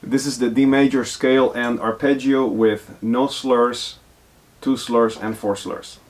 This is the D major scale and arpeggio with no slurs, 2 slurs and 4 slurs.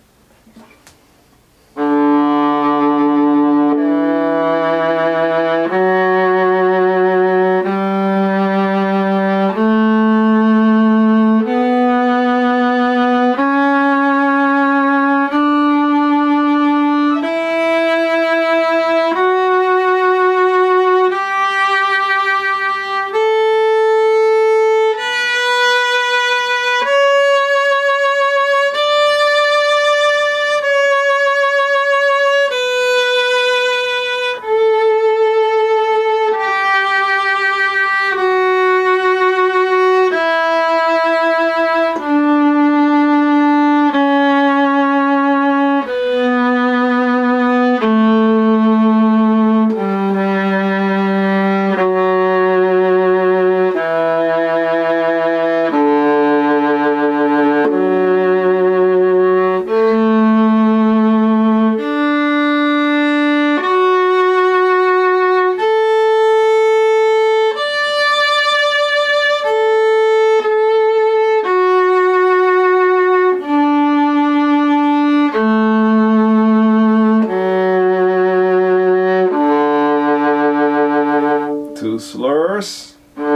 Two slurs.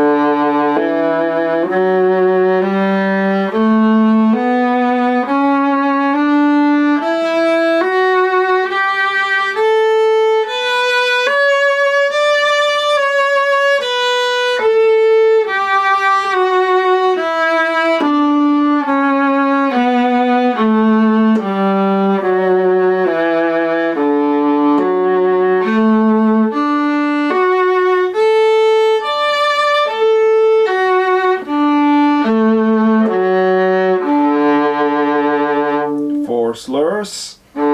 Slurs.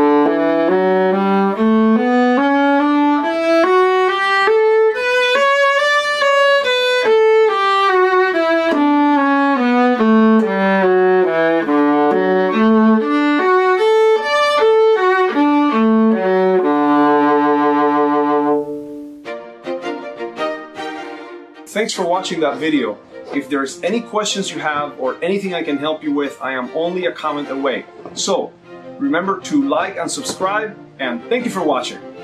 Thanks for watching that video. If there's any questions you have or anything I can help you with, I am only a comment away. So, remember to like and subscribe, and thank you for watching.